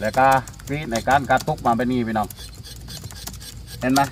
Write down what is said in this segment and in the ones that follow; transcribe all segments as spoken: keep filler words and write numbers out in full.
แล้วก็กรีดในการกัดทุกมาไปนี่พี่น้องเห็นไหม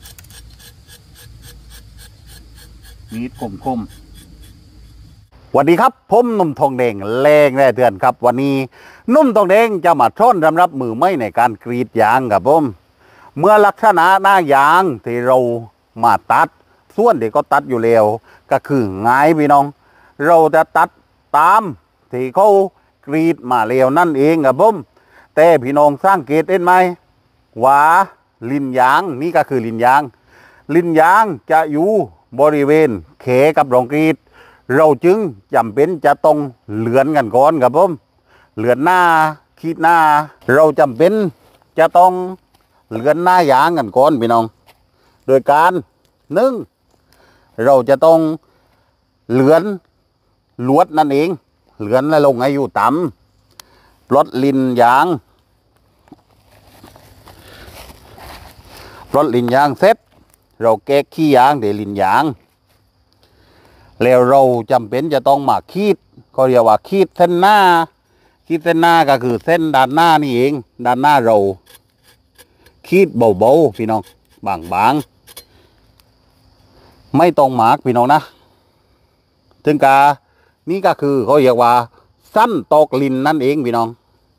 มีดคมคมสวัสดีครับผมนุ่มทองแดงแรงแร่เถื่อนครับวันนี้นุ่มทองแดงจะมาท่อนสำหรับมือไม้ในการกรีดยางครับผมเมื่อลักษณะหน้ายางที่เรามาตัดส่วนที่ก็ตัดอยู่แล้วก็คือไงพี่น้องเราจะตัดตามที่เขากรีดมาแล้วนั่นเองครับผมแต่พี่น้องสร้างเกตเห็นไหมว่าลิ้นยางนี่ก็คือลิ้นยางลิ้นยางจะอยู่บริเวณเขกับรองกรีดเราจึงจำเป็นจะต้องเลือนกันก่อนครับผมเลือนหน้าขีดหน้าเราจำเป็นจะต้องเลือนหน้ายางกันก่อนพี่น้องโดยการหนึ่งเราจะต้องเลือนลวดนั่นเองเลือนและลงให้อยู่ต่ำปลดลิ้นยางปลดลิ้นยางเสร็จเราแก้ขี้ยางเดี๋ยวลิ้นยางแล้วเราจำเป็นจะต้องมาขีดก็เรียกว่าขีดเส้นหน้าขีดเส้นหน้าก็คือเส้นด้านหน้านี่เองด้านหน้าเราขีดเบาๆพี่น้องบางๆไม่ต้องหมากพี่น้องนะถึงกานี่ก็คือเขาเรียกว่าสั้นตอกลิ้นนั่นเองพี่น้อง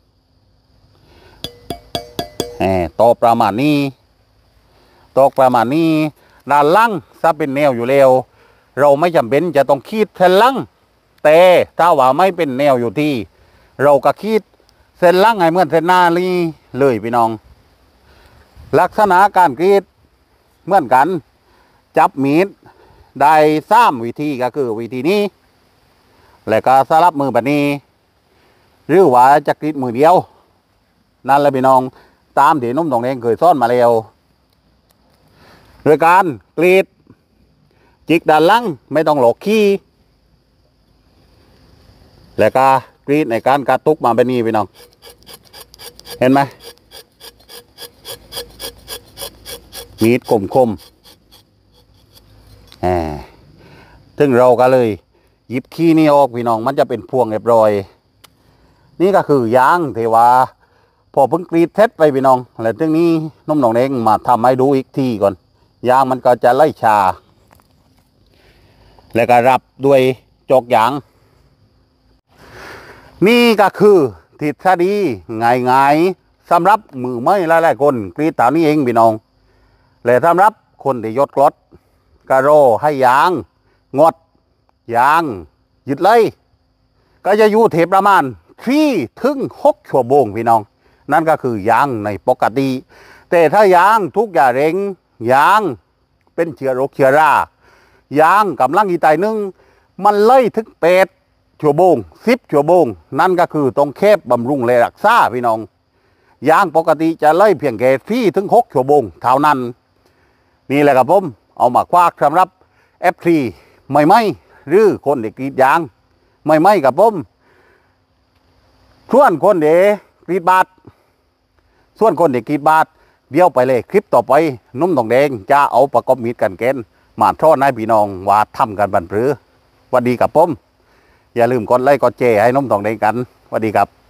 แหมตอกประมาณนี้ตอกประมาณนี้ด้านล่างถ้าเป็นแนวอยู่แล้วเราไม่จำเป็นจะต้องขีดเส้นล่างแต่ถ้าว่าไม่เป็นแนวอยู่ที่เราก็ขีดเส้นล่างให้เหมือนเส้นหน้านี่เลยพี่น้องลักษณะการกรีดเหมือนกันจับมีดได้สามวิธีก็คือวิธีนี้แล้วก็สลับมือแบบนี้หรือว่าจะกรีดมือเดียวนั่นแหละพี่น้องตามที่นุ่มทองแดงเคยสอนมาแล้วโดยการกรีดจิกด้านหลังไม่ต้องหลอกขี้แล้วก็กรีดในการกระตุกมาแบบนี้พี่น้องเห็นไหมมีดคมคมแหมถึงเราก็เลยหยิบขี้นี่ออกพี่น้องมันจะเป็นพวงเรียบร้อยนี่ก็คือยางเทวาพอเพิ่งกรีดเท็ดไปพี่น้องแล้วถึงนี้นุ่มทองแดงมาทำให้ดูอีกทีก่อนยางมันก็จะไล่ชาแล้วก็รับด้วยจอกยางนี่ก็คือทฤษฎีง่ายๆสำหรับมือไม้หลายๆคนกรีดตามนี้เองพี่น้องและสำหรับคนที่ยดกรดกระโรให้ยางงดยางหยุดเลยก็จะอยู่เทประมาณที่ถึงหกชั่วโมงพี่น้องนั่นก็คือยางในปกติแต่ถ้ายางทุกอย่างเร่งยางเป็นเชื้อโรคเชื้อรายางกำลังอีตายนึงมันเลยถึงแปดชั่วโมงสิบชั่วโมงนั่นก็คือต้องแคบบำรุงและรักษาพี่น้องยางปกติจะเลยเพียงแค่ที่ถึงหกชั่วโมงเท่านั้นนี่แหละครับผมเอามาคว้าสำหรับเอฟทีไม่ไหมหรือคนเด็กกรีดยางไม่ไหมกับผมส่วนคนเด็กกรีดบาทส่วนคนเด็กกรีดบาทเดี๋ยวไปเลยคลิปต่อไปนุ่มทองแดงจะเอาประกอบมีดกันเกณฑ์มาทอดให้พี่น้องว่าทำกันบันปรือสวัสดีกับผมอย่าลืมกดไลค์กดแชร์ให้นุ่มทองแดงกันสวัสดีครับ